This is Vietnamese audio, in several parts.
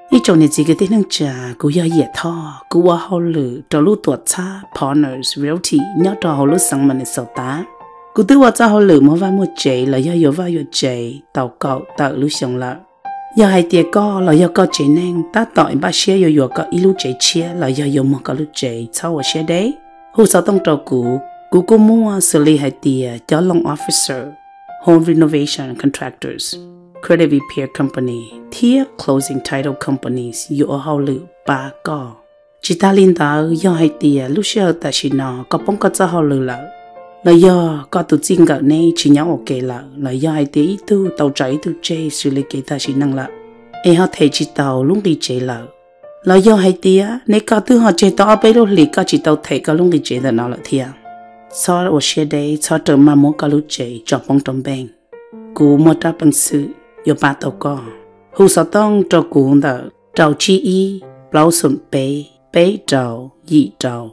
一种呢几个的能家，古要野套，古话好了，找路多差 partners realty， 鸟找好路上门的手打。古对我找好了，莫话莫借，了要有话有借，祷告到路上了。要係跌個，了要個借呢，打到一把些要有個一路借切，了要有莫個路借，抄我些的。好少當照顧，古個mua xử理係跌，叫 loan officer。Home renovation contractors, credit repair company, tier closing title companies, 有好了八個。其他領導要係啲路上但是呢，個幫個做好了啦。là do có tụ chính cái này chỉ nhau ok là do hai tí tu tàu trái tu chơi xử lý cái ta chỉ năng là họ thấy chỉ tàu lúc đi chơi là do hai tí á nếu có thứ họ chơi tàu bây lúc lì có chỉ tàu thấy có lúc đi chơi là nó là thiệt sau ở xe đây sau trở mà muốn có lúc chơi chọn bóng trong bên cú một trăm bằng sự do ba tàu có hú sáu tông cho cú đó trâu chi y bao xuân bé trâu dị trâu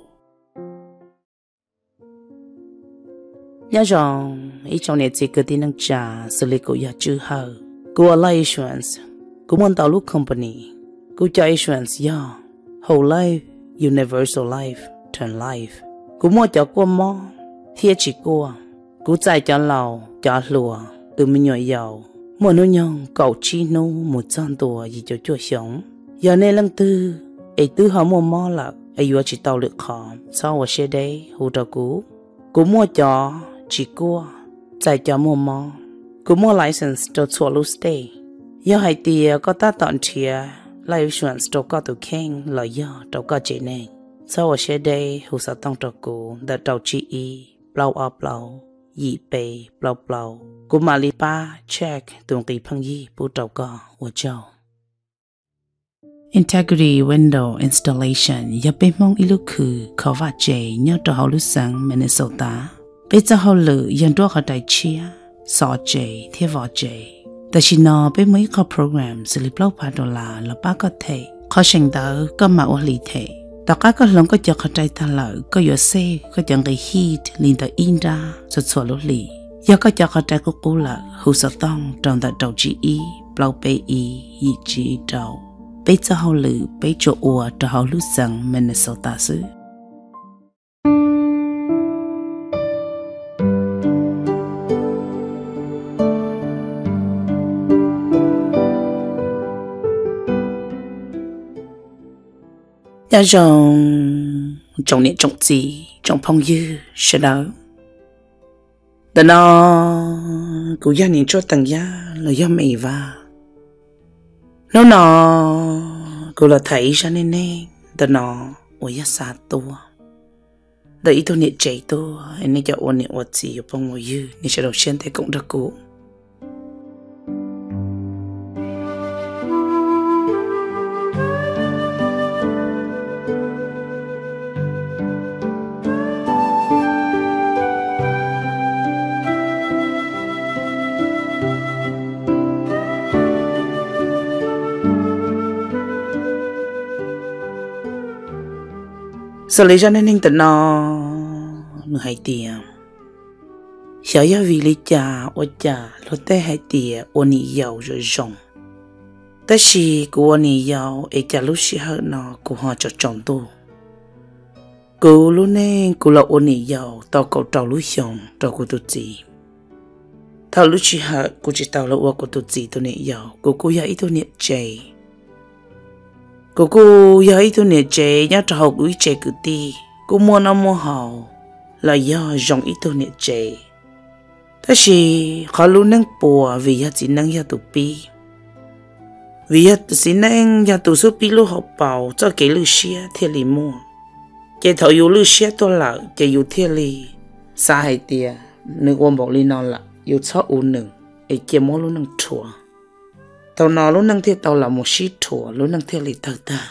nhớ rằng ý trong này chỉ có tin năng trả xử lý của nhà chữ hờ của life insurance của một tàu lúc company của cho insurance ya whole life universal life term life của một cho qua mò thiệt chỉ của chạy cho lầu cho lùa từ mình nhỏ giàu một nô nhong cậu chi nô một trăm tuổi gì cho chua sống giờ này lần tư ấy tư họ mua mò là ấy vừa chỉ tàu được khó sau ở xe đây hỗ trợ cũ của mua cho chỉ qua chạy cho mua mò của mua license cho xóa lúc stay do hai tia có ta tận chia life insurance cho có tụ khen là do cho có chế này sau ở xe đây hồ sơ tăng cho cụ đã đầu chi y blow yi pay blow của malipa check tuần tỷ phăng yi bu trâu có của châu Integrity window installation ya bên mong ilu khử khó vạ chế nhớ cho họ lúc sáng Minnesota bây giờ họ lựa dân đua họ đại chia sọ chế thiết vỏ chếแต่ชินอไปไม่เข้าโปรแกรมสิลิป$1,000แล้วป้าก็เทเขาเชิงเตอก็มาอลีเทแต่ก็ลงก็จะเข้าใจตลอดก็อยู่เซ่ก็ยังไงฮีทลินตาอินดาสุดสวยลุลียาก็จะเข้าใจก็กูละหูสต้องตรงแต่ดาวจีอีเปล่าไปอียีจีดาวไปจะเขาหรือไปโจอัวจะเขาลุสังมินนิโซตาซื้อnhà trồng niệm trồng gì trồng phong dư sẽ đỡแต่นอกูอยากนิจตั้งยาเลยยาไม่ว่าแล้วนอกูละไถฉันเองแต่นอว่าอยากสาตัวแต่อีตัวเนี่ยใจตัวอันนี้จะวันเนี่ยวัดสิอยู่ปงว่ายืนี่จะเราเช่นแต่กงตะกูxử lý cho nên tận nó hay tiền小要为了家我家落得还tiền我你要rồi rong但是我你要一家lúc时候nó của họ cho chồng tôi cô lúc này cô là我你要到cầu trâu lúc xong trâu của tôi gì thao lúc时候cô chỉ tao là我của tôi gì tôi你要cô要ít tôi niệm chơi cô giờ ít tuổi trẻ nhớ trò học trẻ cứ đi cô mua nó mua hậu là do dùng ít tuổi trẻ thế thì họ luôn năng bùa vì họ chỉ năng giờ tụ pi vì họ chỉ năng giờ tụ số pi lúc học bảo cho cái lưu xe thiệt lì mua cái thầu yêu lưu xe tôi là cái yêu thiệt lì xa hay tiệt nếu quan bảo lì nó là yêu sáu u nương ấy kia mua luôn năng chùa tàu nó lúc năng thiết tàu là một xí thua lúc năng thiết lì tàu ta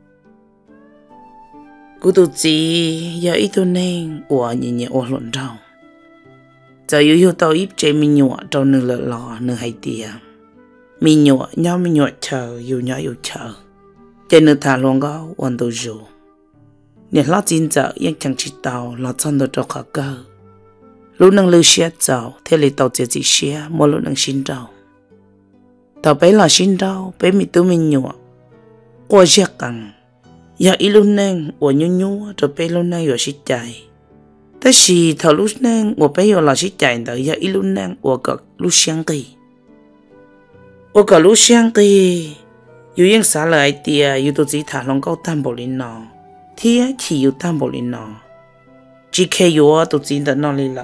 cô tụi chị giờ ít tuổi nên ủa nhẹ ủa luận đâu giờ yêu tàu ít chơi mình nhọ trâu nương lợ lò nương hay tiệt mình nhọ nhau mình nhọ chờ yêu chờ chơi nương thả luôn gõ hoàn đồ rủ nè lót chín giờ yên chẳng chỉ tàu lót chân đồ trâu khó cơ lúc năng lưu xe giàu thiết lì tàu chỉ xe mua lúc năng xin đâu tàu bé là xin đâu bé mi tu mình nhọ qua giặc cẳng giờ ít lúc neng của nhu nhu rồi bây lúc neng rồi xí chạy thế thì thầu lúc neng của bây giờ là xí chạy tới giờ ít lúc neng của cả lúc sáng kỳ của cả lúc sáng kỳ yêu những xã lại tia yêu tôi chỉ thả lòng câu tam bộ linh nọ thì chỉ yêu tam bộ linh nọ chỉ khi yêu tôi chỉ đã nói lên là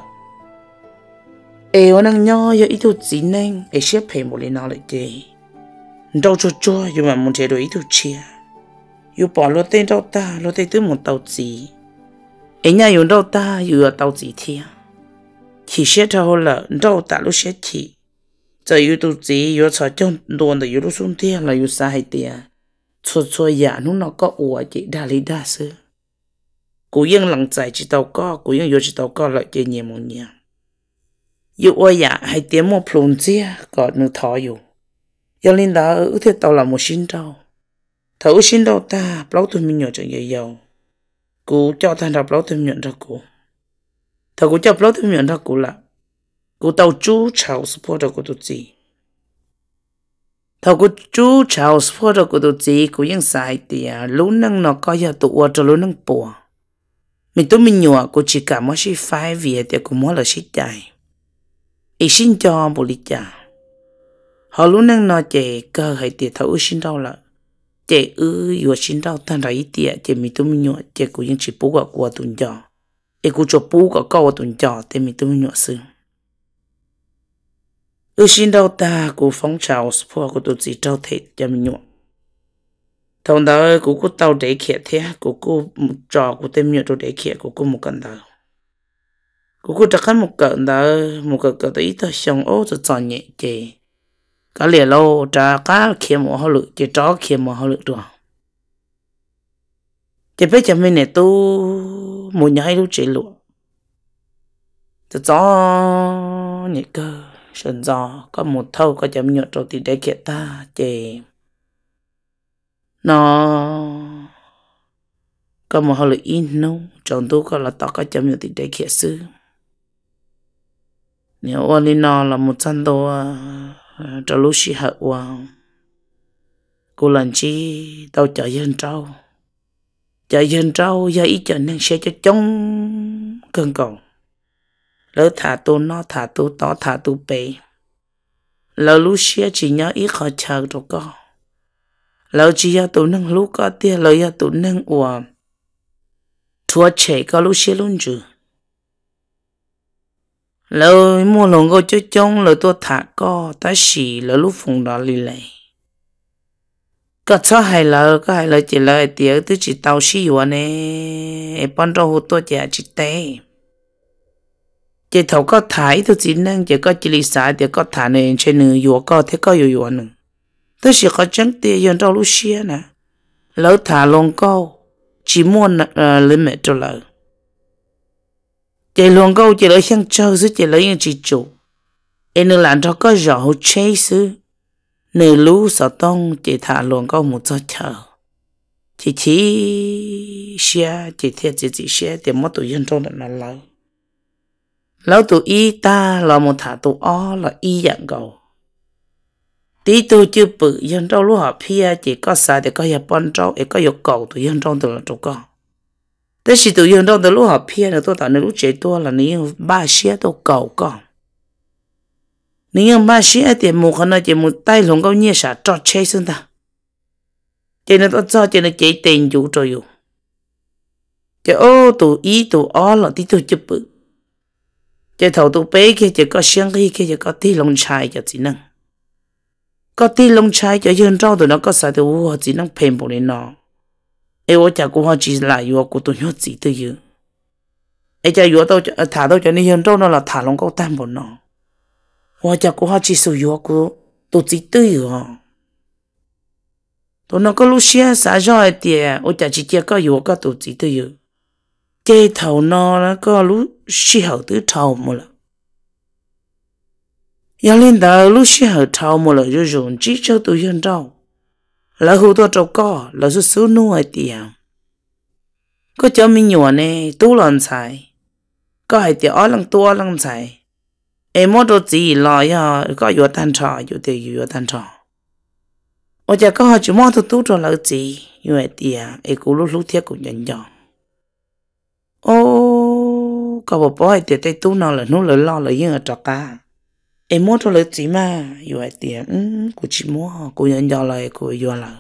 eo năng nhau giờ ít tôi chỉ neng ai xếp phải bộ linh nọ lại chứ đâu cho yêu mà muốn chơi đôi ít tôi chia yêu bỏ lối tên đâu ta lối tên tới một tàu chỉ ấy nhà yêu đâu ta yêu tàu chỉ thiệt chỉ xếp thôi là đâu ta lúc xếp chỉ giờ yêu tụ chỉ yêu cho trong đồn để yêu lúc xuống tiền là yêu sai tiền cho giả nó có ủa chị đa lý đa sư cố yên lặng chạy chỉ tàu có cố yên yêu chỉ tàu có lại chơi nhiều một nhiều yêu ủa giả hay tiền một plon chia có nửa thọ yêu yêu linh đã ở thế tàu là một xin đâu thấu xin đâu ta bao tụi mình nhỏ chẳng dễ giàu cố cho thằng đọc bao tụi mình ra cố thằng cố cho bao tụi mình ra cố là cô tàu chú cháu support của tụi chị, thầu cô chú cháu support của tụi chị cũng những sai thì lúc năng nó có giờ tụi cho lúc năng bùa, mình tụi mình nhỏ cô chỉ cảm mới chỉ phải vì để cô mới là xí chạy, ý xin cho bố lý cha, họ lúc năng nó chỉ cơ hay để thầu xin đâu là, chỉ vừa xin đâu thành ra ý tiệt chỉ mình tụi mình nhỏ chỉ cũng những chỉ bố của tụi nhỏ, ý cô cho bố của câu tụi nhỏ thì mình tụi mình nhỏ xưa. Xin đâu ta của phong trào support của tụi chị trao thiệt cho mình nhộn thằng đó của cô tàu để khẽ thế của cô trò của tên nhựa để khẽ của cô một cận đó của cô chắc chắn một cận đó một cận tới ít thôi xong ô rồi chọn nhẹ chị cả lìa lâu trả cá khẽ một họ lự chị chó khẽ một họ lự rồi chị biết cho mình này tôi một nhảy lúc chị lụa cho chó nhẹ cơ sân gió có một thâu có chấm nhựa rồi thì để kia ta chè nó có một hơi in nung chọn tôi có là tao có chấm nhựa thì để kia sư nếu ôn đi nó là một chân đồ cho lúc xí hậu hoàng cô lần chi tao chờ dân trâu giờ ý chờ nên sẽ cho chống cơn cầu lỡ thả tôi nó thả tôi to thả tôi bể lỡ lúc xưa chỉ nhớ ít khó chờ rồi con lỡ chỉ nhớ tôi nâng lúc có tiền lỡ nhớ tôi nâng ủa thua chạy có lúc xưa luôn chứ lỡ mua lồng ngô chơi trông lỡ tôi thả co ta xì lỡ lúc phùng đó lì lệ có cho hay lỡ chỉ lỡ tiền tôi chỉ tao xí vào nè bọn trâu hút tôi chỉ té chỉ thầu có thái tôi chỉ năng chỉ có chỉ lý xã thì có thả này trên nửa yếu có thế có yếu nữa tôi chỉ có chẳng tiền dùng trong lúc xưa nè lỡ thả luôn câu chỉ muốn limit cho lỡ chỉ luôn câu chỉ lỡ sang châu chứ chỉ lỡ những chỉ chủ em nửa làm cho có rõ hỗ chế chứ nửa lú sợ tông chỉ thả luôn câu một giờ chờ chỉ xe chỉ thiệt chỉ xe thì mất tụi dân trong là lỡ lâu tụi y ta là một thả tụi o là y dạng cầu tí tôi chưa bự dân trong lúc họ pia chỉ có sai để có nhà bọn trâu để có dục cầu tụi dân trong từ là tụi con thế thì tụi dân trong từ lúc họ pia là tôi tạo nên lúc trẻ tôi là nếu ba xe tôi cầu con nếu ba xe thì một khả năng chỉ một tay lòng câu nhẹ xả trọt chơi xuống ta cho nên tôi cho cho nên chỉ tiền chủ cho dù chứ ô tụi y tụi o là tí tôi chưa bự chỉ thầu tụ bé kia chỉ có sáng khi kia chỉ có tí lông chai cho chỉ năng có tí lông chai cho dân trâu tụi nó có sai tụi họ chỉ năng phèn bộ lên nó em ở nhà của họ chỉ là yêu của tụi nó chỉ từ yêu em cha yêu tao thả tao cho nên dân trâu nó là thả lông câu tam bộ nó họ nhà của họ chỉ sử dụng của tụi chỉ từ yêu tụi nó có lúc xưa xả rồi thì ở nhà chỉ có yêu có tụi chỉ từ yêu chế thầu nó có lúc xí hậu tứ thầu một lần giờ lên đó lúc xí hậu thầu một lần rồi chỉ cho tụi dân đâu là hữu tôi trâu co là số số nuôi tiền có cho mình nhỏ này tu lần xài có hay tiền ở lần tu lần xài em muốn đồ gì lo ya có yếu tan trò yếu tiền yếu tan trò ở nhà có họ chỉ mua tu cho lợi gì như vậy thì ấy cũng lúc thiết cũng nhận nhận ô có bộ bói thì tay tu nào là nó lợi lo lợi nhưng ở trọ cả em mua cho lợi gì mà như vậy thì cũng chỉ mua cũng nhận nhận lại cũng vô là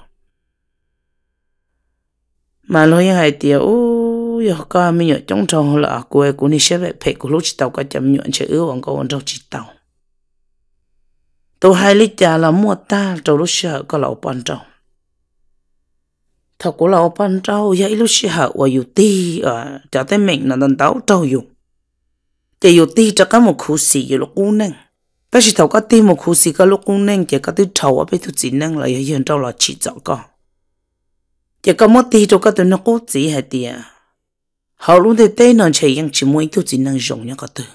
mà nói như vậy thì ô giờ có mình nhớ trong trâu là cũng đi xếp về phải cũng lúc chỉ tàu có chấm nhuận chơi ước còn có trâu chỉ tàu tôi hai lít trà là mua ta trâu lúc sợ có lẩu pan trâu thầu của lẩu pan trâu vậy lúc sợ và yêu ti cho tới mình là đàn tàu trâu yêu chỉ yêu ti cho cái một khu xì yêu lúc cũng nè ta chỉ thầu có ti một khu xì cái lúc cũng nè chỉ có thứ trâu ở bên thứ gì nè là hiện trâu là chỉ chọn con chỉ có một tí cho cái tụi nó cố gì hay tiệt họ luôn để tên nó chạy yang chỉ muốn thứ gì năng dùng nhau cái từ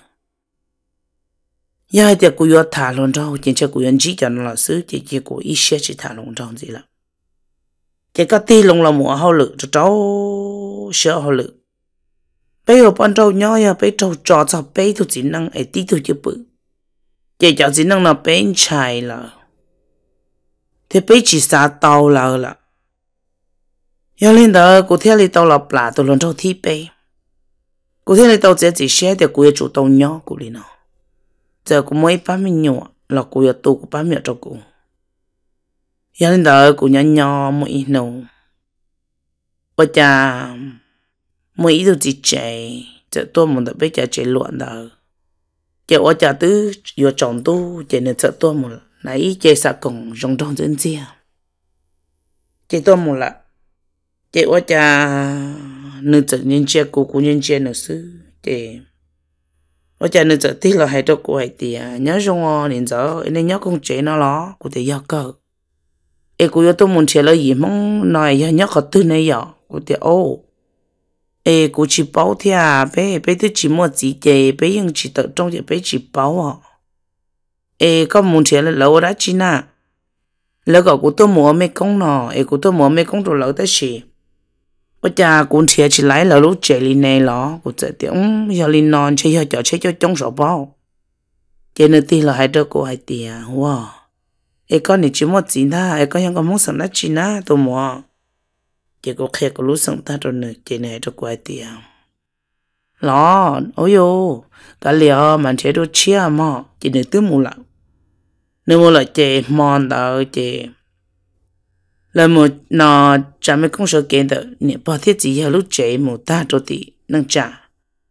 ya tiệt cô yêu thả luôn đâu chỉ cho cô yêu chỉ cho nó là sự chỉ cô ý sẽ chỉ thả luôn đâu gì là chỉ có tí luôn là mua họ lự cho cháu sợ họ lự bây giờ bọn cháu nhau ya bây cháu cho bây thứ gì năng ấy tí thứ chứ bự chỉ cho gì năng là bên chạy là thì bây chỉ xa tàu là giờ lên đó cô theo lên tàu là plà tôi luôn trong thi bê cô theo lên tàu chỉ xe để cô chủ tàu nhỏ cô đi nào giờ cô mới bán mình nhỏ là cô yêu tu cô bán miệng cho cô giờ lên đó cô nhỏ nhỏ mỗi nấu bây giờ mỗi thứ chỉ chạy giờ tôi muốn được bây giờ chạy loạn đó giờ ở nhà tứ vừa chọn tu giờ nên sợ tôi một nãy chạy sao cùng trong trong dân chia chạy tôi một là chị ở nhà nữ tự nhiên chia cô cũng nhiên chia nữ sư chị ở nhà nữ tự thì là hai đứa cô hay thì nhớ trong nên giờ nên nhớ con chị nó lo cô thì giờ cơ em cô yêu tôi muốn chia là gì mong nói nhớ có tư này giờ cô thì ô em cô chỉ bảo thì bé tôi chỉ mua gì chị bé nhưng chỉ tự trong chị bé chỉ bảo em có muốn chia là lâu đã chi na lâu cả cô tôi mua mấy công nọ em cô tôi mua mấy công rồi lâu tới gì bây giờ cũng chỉ lấy là lúc chạy lên này lo cũng chạy tiếng giờ lên non chơi cho trong sổ bao cho nên thì là hai đứa cô hai tiền wow em con này chỉ một gì ta em conยังcó muốn sống đất chi na tôi mua chỉ có khi có lúc sống ta rồi nữa cho nên hai đứa cô hai tiền lo ôi yo cái liệu mà chế đồ chia mà chỉ nên tứ mua lại chế mòn đó chế là một nó chả mấy công sở kiện đó nè bảo thiết gì lúc chế một ta cho thì nâng trả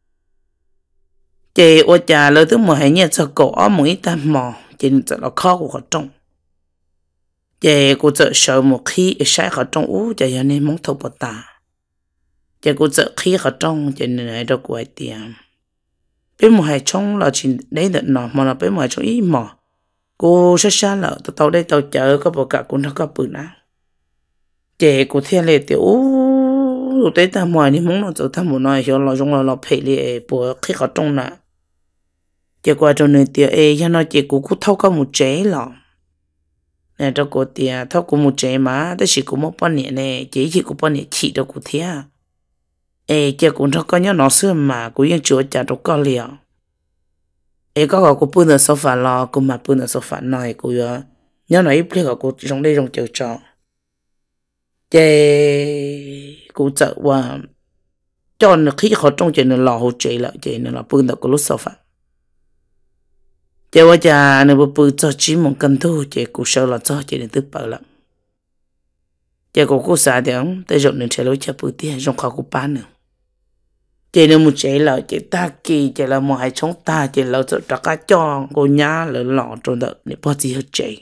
chế ở nhà lời thứ một hay nhẹ cho cậu ở một ít tam mò chế nên là khó của họ trong chế cô sợ sợ một khi sai họ trong chế nên mong thâu bờ ta chế cô sợ khi họ trong chế nên này đâu quay tiền bên một hai trong là chỉ đấy được nó mà là bên một hai trong ý mò cô sẽ xa lợ tàu đây tàu chợ có bộ cả cũng nó có bự nè chị của thiên lệ tiểu lúc đấy ta ngoài đi muốn nó trở thành một nói hiểu là trong là phải lệ bộ khi họ trong nè chị qua trong nơi tiểu e cho nó chị cũng thâu có một chế lọ nè cho cô tiểu thâu có một chế mà đó chỉ có một bao nhiêu nè chỉ có bao nhiêu chỉ được của thiên e chị cũng thâu có nhớ nó xưa mà cũngยังchúa trả được có liền e có cô bưng được sofa lọ cô mà bưng được sofa này cô nhớ nói ít cô trong đây trong chợ trọ chế cũng sợ và cho nó khi họ trong chế nó lò hỗ trợ lại chế nó là bưng được cái lúc sau phải chế bây giờ nó bưng cho chỉ một cân thu chế cũng sợ là cho chế nó tự bảo lắm chế cũng xả tiếng tới rồi nó chế lối chế bưng tiền trong kho cũng bán nữa chế nó một chế là chế ta kỳ chế là một hai chống ta chế là cho cả cho cô nhá là lọ trong đó để bao gì hết chế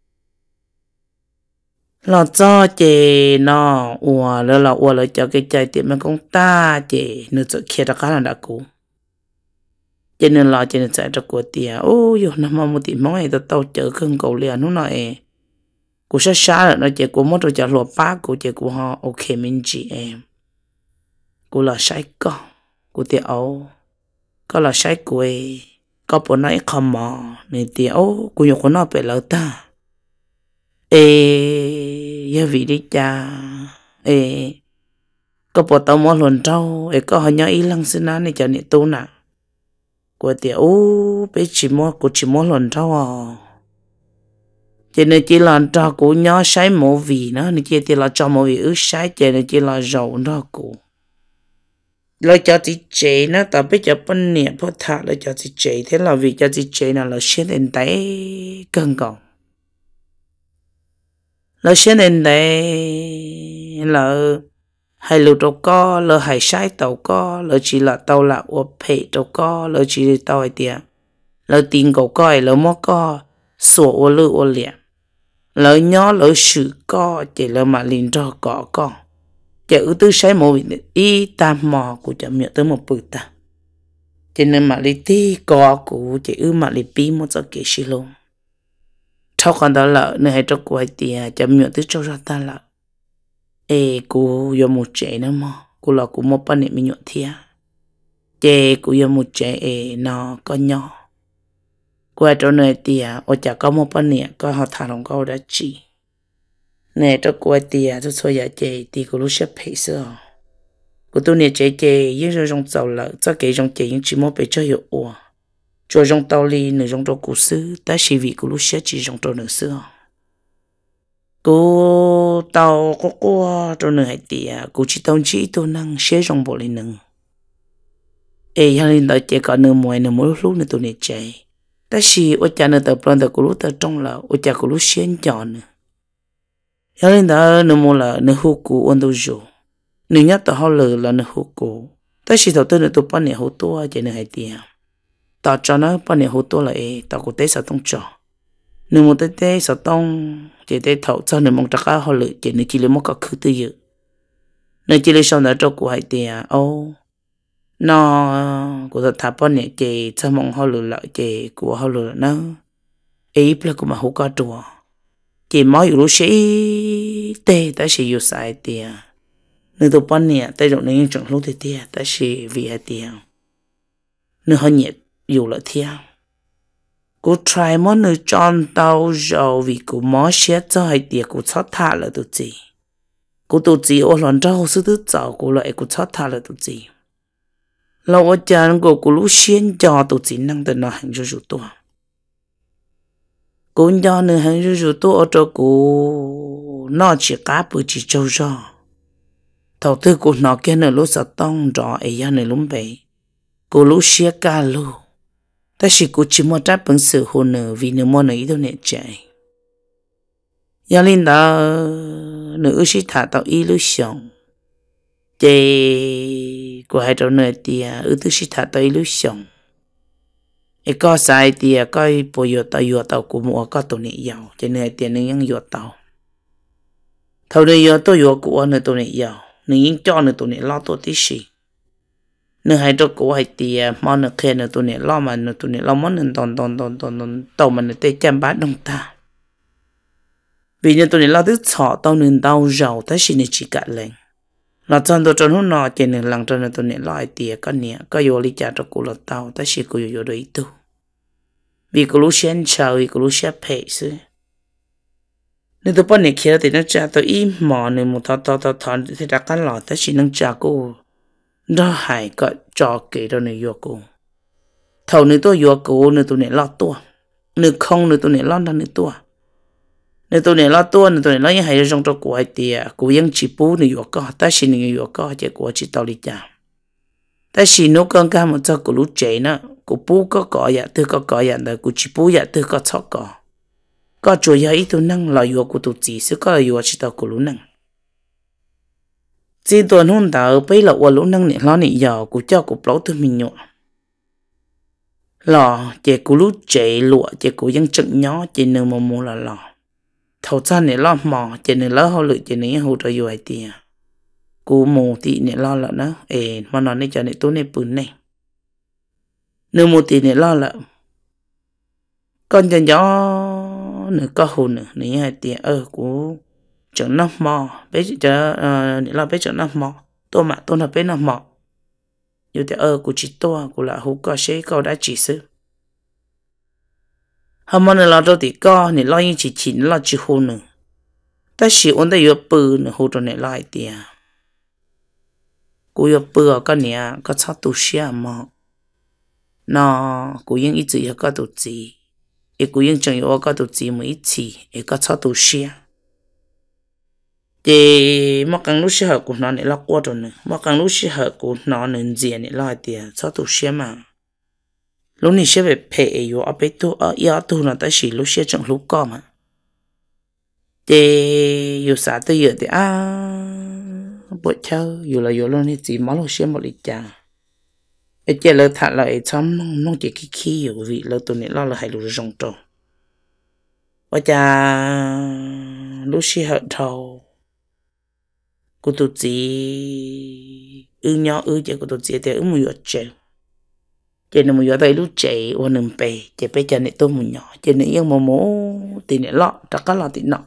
là cho chị nó ủa là ủa là cho cái trái tim mình cũng ta chị nó sẽ kia ra cái là đã cũ cho nên là chị nó sẽ cho của tiền ô yo nó mà một tiền món này tao chở không cầu liền nó nói cô sẽ xa rồi nó chị cô mất rồi cho lúa bát cô chị cô họ ok mình chị em cô là sai con cô tiền ô có là sai cô có bộ nói không mà nên tiền ô cô nhục cô nó bị lỡ ta giờ vì đi cha có bộ tàu mua luồn trâu có họ nhớ ý lăng xin này cho nị tu nè của tiểu bé chỉ mua luồn trâu cho nên chỉ là cho cô nhỏ sai mổ vì nó nên chỉ là cho mổ vì ước sai cho nên chỉ là giàu đó cô lời cho chị chế nó tao biết cho bên nè bớt thà lời cho chị chế thế là vì cho chị chế là xuyên đến đấy cân còn lời xuyên đến đấy là hay lụt đâu có lời hay sai tàu có lời chỉ là tàu là ô phê đâu có lời chỉ tàu ấy tiền lời tiền cầu coi lời mót có sổ ô lư ô liệt lời nhỏ lời sự có chỉ lời mà liền cho có con chỉ ưu tư sai một ý tam mò của chậm miệng tới một bự ta cho nên mà lý tí có của chỉ ưu mà lý bí một giờ kể xí luôn sau còn đó là nơi hay cho quay tiền chậm miệng tới cho ra ta là ê cô yêu một trẻ nữa mà cô là cô một bạn niệm mình nhuận thia chê cô yêu một trẻ ê nó có nhỏ qua chỗ nơi tiền ở chả có một bạn niệm có họ thả lòng câu đã chỉ nè cho cô tiền cho xôi giờ chê thì cô lúc xếp phải sữa cô tôi nè chê chê những rồi trong giàu lợi cho cái trong chê những chỉ một bé cho hiệu ủa cho trong tàu li nửa trong tàu cụ sư ta chỉ vì cô lúc xếp chỉ trong tàu nửa xưa cô tàu cô cho nửa hai tiền cô chỉ tàu chỉ tôi năng xếp trong bộ lên nương ê nhà lên đợi chê cả nửa mỗi lúc nửa tôi nè chê ta chỉ ở nhà nửa tàu plan tàu cô lúc tàu trong là ở nhà cô lúc xếp chọn nữa nhà lên đó nửa một là nửa hú cụ ôn đâu rồi nửa nhát tàu họ lừa là nửa hú cụ ta chỉ tàu tôi nửa tàu pan nửa hú tua chê nửa hai tiền tao cho nó pan nửa hú tua là tao có tế sao tông trò nửa một tế sao tông chỉ tế thầu cho nửa mong chắc họ lừa chỉ nửa chỉ lấy một cái khứ tư dự nửa chỉ lấy sau đó cho của hai tiền ô nó của tao thả pan nửa chỉ cho mong họ lừa lại chỉ của họ lừa nó ấy là của mà hú cá trùa chỉ mới lúc sĩ tê ta chỉ dùng sai tiền nửa tụ pan nè tay rộng nên chọn lúc thì tiền ta chỉ vì hai tiền nửa hơi nhiệt dù là tiền cô try món nửa chọn tàu rồi vì cô mó xét cho hai tiền cô chót thả là tụi gì cô tụi gì ở lần đầu sư thứ sáu cô lại cô chót thả là tụi gì lâu ở chân cô lúc xuyên cho tụi gì năng từ nó hành cho tụi cô nhỏ nữa hành cho tôi ở chỗ cô nó chỉ cá bự chỉ trâu rò thầu tư cô nó kia nữa lúc sao tông rõ ấy ra nữa lúc vậy cô lúc xia cá lu ta chỉ cô chỉ mua trái bằng sự hôn nữa vì nữa mua nữa ít thôi nè chạy gia linh đó nữa chỉ thả tao ít lúc sống chị cô hai trâu nữa thì thứ chỉ thả tao ít lúc sống ấy có sai thì coi bộ yêu tàu của mua có tụi này giàu cho nên tiền nên những yêu tàu thầu đây yêu tôi yêu của nên tụi này giàu nên những cho nên tụi này lo tôi tí gì nên hai trâu của hai tiền mà nên khen nên tụi này lo mà nên tụi này lo món nên toàn tàu mà nên tê chăm bát đông ta vì nên tụi này lo tức xỏ tàu nên tàu giàu tới xin chỉ cả lên là chân tôi chân hôm nọ chỉ nên làm cho nên tụi này lo hai tiền cái nè cái yêu lý trả cho cô là tàu tới xin cô yêu đấy tu vì cô lúc xuyên chào vì cô lúc xuyên phê sư nên tôi bắt này kia thì nó trả tôi im mò nên một thọ thì đã cắn lọt tới chỉ nâng trả cô đó hay có cho kỹ đó này vô cô thầu này tôi vô cô nên tôi này lo tua nên không nên tôi này lo đó này tua nên tôi này lo tua nên tôi này lo những hay trong cho cô hay tiền cô vẫn chỉ bù này vô có ta chỉ này vô có chỉ cô chỉ tao đi trả ta chỉ nấu cơm cá một cho cô lúc chế nữa cô bố có ya tôi có ya đó cô chỉ bố ya tôi có chó có chỗ ya ít tôi năng là yêu của tôi chỉ sẽ có yêu chỉ tao cô lúc năng chỉ tuần hôm đó bây giờ lúc năng này lo này giờ cô cho cô bảo tôi mình nhọ lò chỉ cô lúc chế lụa chỉ cô vẫn chừng nhỏ chỉ nương mua là lò thầu cha này lo mò chỉ nương lo hậu lự chỉ nương hậu trợ yêu ai tiền cô mù thì này lo là nó mà nó này cho này tôi này bự này nếu một tí này lo là con cho nhỏ nữa có hồn nữa này hai tiền của chẳng nó mò bé cho lo bé chẳng nó mò tôi mà tôi là bé nó mò như thế của chị tôi của là hú có sẽ có đã chỉ sư hôm nay lo cho tí co này lo như chỉ lo chỉ hồn nữa ta chỉ ôn ta yêu bự nữa hú cho này lo hai tiền cô yêu bự cái này có sao tu sửa mà nó cũng những ít gì có tổ gì cú yên chẳng yêu có tụ chỉ mới chỉ có cho tụ xia thì mà càng lúc xia của nó này là quá rồi nữa mà càng lúc xia của nó nên gì này là tiền cho tụ xia mà lúc này xia về phe yêu ở bên tu ở yêu tu nó ta chỉ lúc xia chẳng lúc có mà thì yêu sao tới giờ thì bữa chơi yêu là yêu luôn thì chỉ món lúc xia một lít chả ấy chỉ là thật là ấy chấm nó chỉ khi yêu vì là tụi này là hay lúc rong trâu và cha lúc xia hận thầu cô tụi chị nhỏ chị cô tụi chị thì mua giọt chè chị nó mua giọt đây lúc chạy qua nằm bè chị bây giờ này tôi mua nhỏ chị này yên mồ thì này lọ tất cả lọ thì nọ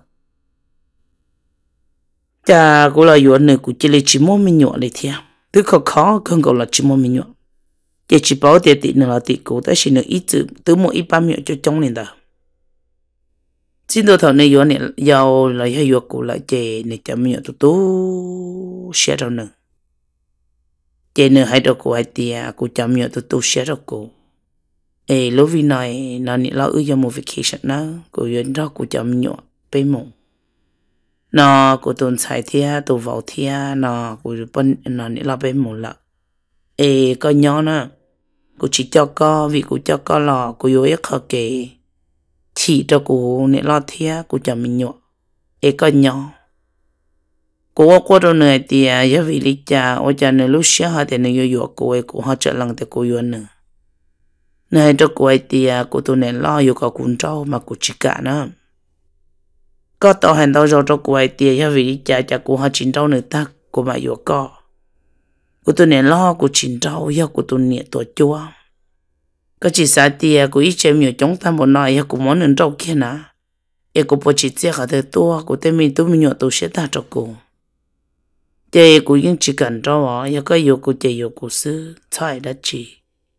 cha cô là giọt này của chị là chỉ mua mình nhỏ này theo thứ khó không gọi là chỉ mua mình nhỏ chị chỉ bảo tiền thì nữa là thì cô ta chỉ được ít chữ từ một ít ba miệng cho trong này đó xin tôi thầu này giọt này giàu là hay giọt cô là chị này chả miệng tôi share đâu nữa chị nữa hay đâu cô hay tia cô chả miệng tôi share đâu cô lúc vì này nó nị lo ư cho một vacation nó cô yên đó cô chả miệng bên mộng nó cô tuần xài thia tôi vào thia nó cô bên nó nị lo bên mộng là có nhỏ nữa cô chỉ cho con vì cô cho con là cô yêu ít khó kể chỉ cho cô nị lo thia cô chả miệng có nhỏ cô qua đâu nữa thì giờ vì lý cha ở cha nữa lúc xưa họ thì nữa yêu cô họ trở lăng thì cô yêu nữa này cho cô thì cô tôi này lo yêu cả cuốn trâu mà cô chỉ cả nữa có tao hành tao rồi cho cô thì giờ vì lý cha cô họ chín trâu nữa ta cô mà yêu cô tôi này lo cô chín trâu giờ cô tôi này tuổi chua có chỉ sao thì cô ít chơi nhiều chống tham một nói cô muốn nên trâu kia nè cô bỏ chỉ tiếc ở đây cô tên mình tôi nhiều tôi sẽ ta cho cô chị cũng những chỉ cần cho họ, có yêu cô chị yêu cô sư, sai đã chỉ.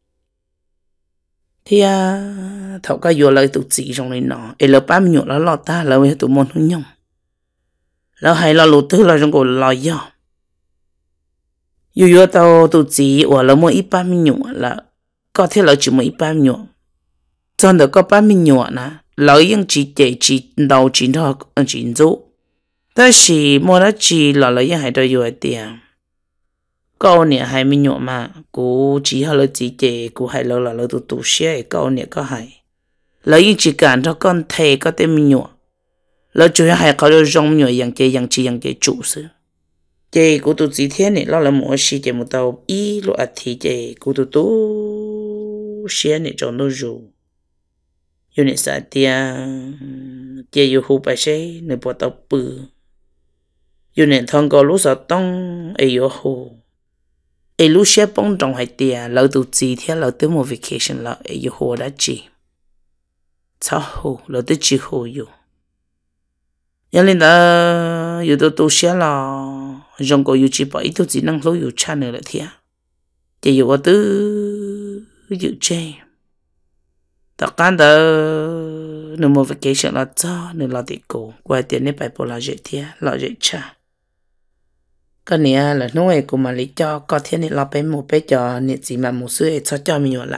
Thì thầu cái yêu lại tụi chị trong này nọ, là ba mươi nhọ là lo ta là với tụi môn hướng nhau, là hay là lụt thứ là trong cổ lo do. Yêu tao tụi chị hoặc là mỗi ít ba mươi nhọ là có thể là chỉ mỗi ít ba mươi nhọ, trong đó có ba mươi nhọ nè, là những chỉ chị chỉ đầu chỉ thọ chỉ dỗ. Ta chỉ mua đã chỉ là những hai đôi yêu tiền, câu này hai mươi nhọ mà, cô chỉ hay là chỉ chị, cô hay là tụi tụi xe câu này có hay, là những chỉ cần cho con thầy có tên mình nhọ, là chủ yếu hay có được rong nhọ yang chị chủ sự, chị cô tụi chỉ thế này là một sự chị một tàu ý lo thì chị cô tụi xe này cho nó rồi, yêu này sao tiền, chị yêu hụt bài xe này bỏ tàu bự. yêu nên thằng cô lúc sau tông yêu hồ lúc xếp bông trong hai tia lâu tụt gì thế lâu tới một vacation là yêu hồ đã chỉ sao hồ lâu tới chỉ hồ yêu cho nên là yêu tụt xếp là trong cô yêu chỉ bảo ít tụt gì năng lối yêu cha nữa là thế chỉ yêu có tứ yêu chơi tất cả đó nếu một vacation là cho nên là thì cô qua tiền này phải bỏ là dễ thế là dễ cha cái này là nói của mà lý cho có thể này là bên một bên cho nên chỉ mà một số cho mình nhớ lại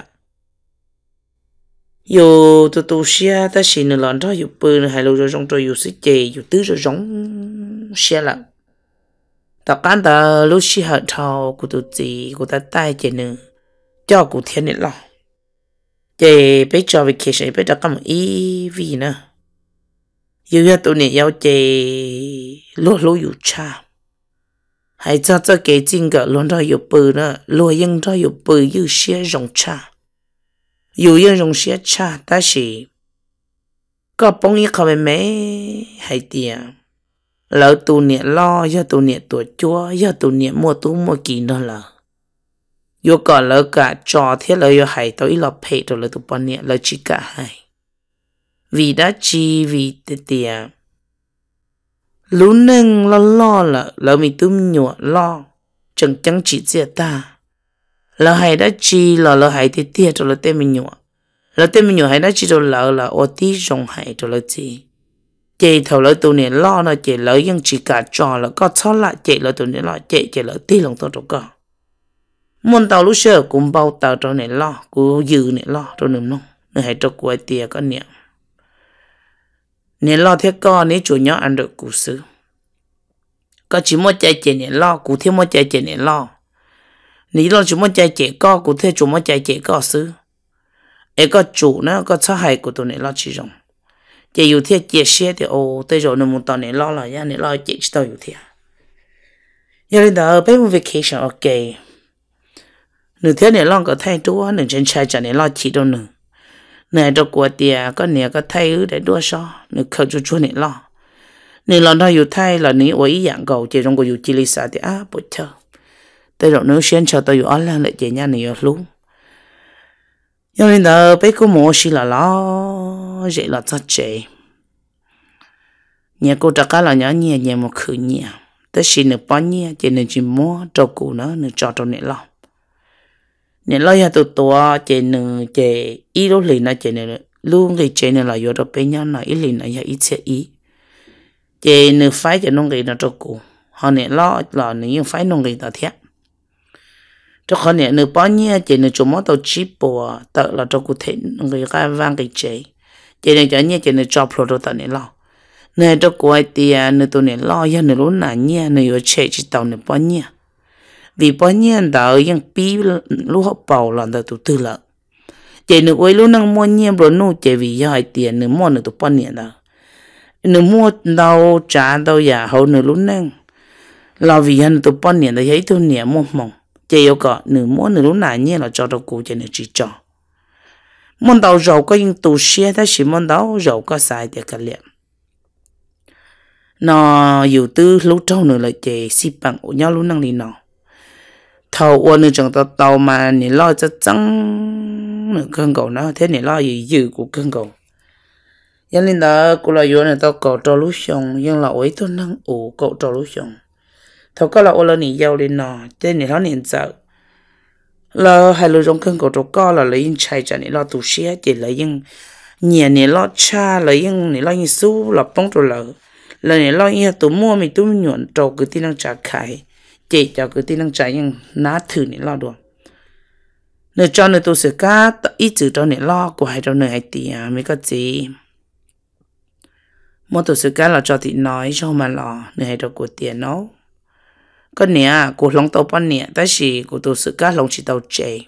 dù tụi xe ta xin là đó dù bự hay là trong trò dù sĩ chè dù tứ rồi giống xe lại tất cả ta lúc xe hở thầu của tụi chị của ta tay chè nữa cho của thiên này lo chè bây giờ vacation bây giờ có một ý vì nữa dù như tụi này yêu chè lúa dù cha hay cho cái chính cái luôn đó yêu bự nữa lúa yên đó yêu bự yêu xe rong cha yêu yên rong xe cha ta chỉ có bông ít không mấy hay tiền lỡ tụi này lo do tụi này tuổi chúa do tụi này mua kỳ đó là yêu còn lỡ cả trò thế là yêu hay tao ít là pay rồi là tụi bọn này là chỉ cả hai vì đã chi vì tiền lúc nâng lo là mình tụm nhọ lo chẳng chỉ chia ta là hay đã chi là hay thì tiệt rồi là tên mình nhọ hay đã chi rồi là ở tí rong hay rồi là gì chị thầu là tụi này lo là chị lỡ nhưng chỉ cả trò là có cho lại chị là tụi này lo chị lỡ tí lòng tôi đâu có muốn tàu lúc xưa cũng bao tàu cho này lo cô dư này lo cho nằm nông hay cho cô tiệt có niệm nè lo thế con nè chủ nhỏ ăn được cú sư có chỉ muốn chạy chạy nè lo cú thêm muốn chạy chạy nè lo nè lo chỉ muốn chạy chạy co cú thêm chủ muốn chạy chạy co sư ấy có chủ nó có sao hay của tụi nè lo chỉ rong chạy yêu thế chạy xe thì ô tới rồi nó muốn tao nè lo là ya nè lo chạy tao yêu thế giờ lên đó bé một vacation ok nửa thế nè lo có thay đua nửa trên trái cho nè lo chỉ đâu nửa nè đâu qua tiệt có nè có thay ư để đua sao nửa khơi cho nè lo nè lo nó yêu thay là nè ở ý dạng cầu chỉ trong cái yêu chỉ lý sao thì bớt chờ tới rồi nửa xuyên cho tao yêu ăn lại chạy nhà nè yêu luôn giờ lên đó bé có mua xí là lo vậy là rất dễ nhà cô trả cá là nhỏ nhẹ nhẹ một khử nhẹ tới xí nửa bao nhẹ chỉ nửa chỉ mua trâu cụ nó nửa cho trâu nè lo nè lo ya tụi tua chỉ nửa chỉ ít lúc lì nó chỉ nửa luôn cái chỉ nửa là vô đâu bé nhau nó ít lì nó ya ít sẽ ít chỉ nửa phải chỉ nông cái nó trâu cụ họ nè lo là nửa những phải nông cái ta thiệt cho họ nè nửa bao nhiêu chỉ nửa chúng nó tàu chip bò tự là trâu cụ thể người cái vang cái chỉ nửa cho nhẹ chỉ nửa cho pro đồ ta nè lo nè trâu cụ ai tiền nửa tụi nè lo ya nửa lúc nào nhẹ nửa yo chạy chỉ tàu nửa bao nhiêu vì bao nhiêu đó những pi lúc họ bảo là đó tụi tư lợi chỉ nửa quay lúc năng mua nhiều rồi nô chỉ vì do ai tiền nửa mua nửa tụi bao nhiêu đó nửa mua đâu trả đâu giả hậu nửa lúc năng là vì anh tụi bao nhiêu đó thấy tụi nè mua mỏng chỉ yêu có nửa mua nửa lúc nào nhé là cho đâu cụ chỉ nửa chỉ cho món đầu giàu có những tụ xe ta chỉ món đầu giàu có sai để cả liền nóอยู่tư lúc trâu nửa là chỉ xí bằng của nhau lúc năng đi nó thầu ôn nửa chẳng tàu mà nè lo cho trắng nửa cơn cầu nó thế nè lo gì dữ của cơn cầu cho nên đó cô là vô nè tao cầu trâu lúc xong nhưng là ối tôi năng ủ cậu trâu lúc xong thầu có là ôn là nè giàu lên nó thế nè nó nè sợ là hai lứa trong cơn cầu trâu co là lấy chạy cho nè lo tụ xe chỉ lấy những nhà nè lo cha lấy những nè lo như su là bông trâu là nè lo như tụ mua mình tụ nhuận trâu cứ tin năng trả khai chỉ cho cứ tin năng trả những ná thử nè lo được nè cho nè tụ sửa cá ít chữ cho nè lo của hai trâu nè hai tiền mới có gì mua tụ sửa cá là cho thì nói cho mà lo nè hai trâu của tiền nó cái nè của lòng tàu bán nè tại vì của tụ sửa cá lòng chỉ tàu chè